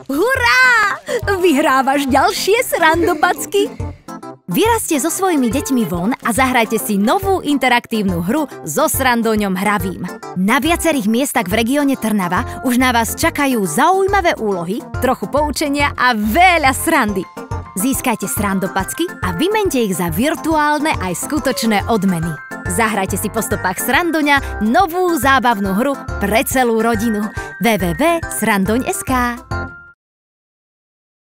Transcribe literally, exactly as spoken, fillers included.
Hurá! Vyhrávaš ďalšie srandopacky? Vyrazte so svojimi deťmi von a zahrajte si novú interaktívnu hru so Srandoňom hravým. Na viacerých miestach v regióne Trnava už na vás čakajú zaujímavé úlohy, trochu poučenia a veľa srandy. Získajte srandopacky a vymente ich za virtuálne aj skutočné odmeny. Zahrajte si po stopách Srandoňa novú zábavnú hru pre celú rodinu. w w w bodka srandoň bodka es ká